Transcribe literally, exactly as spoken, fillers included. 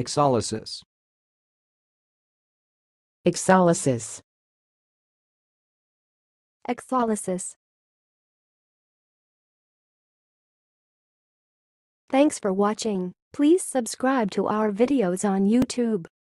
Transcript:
AXOLYSIS. AXOLYSIS. AXOLYSIS. Thanks for watching. Please subscribe to our videos on YouTube.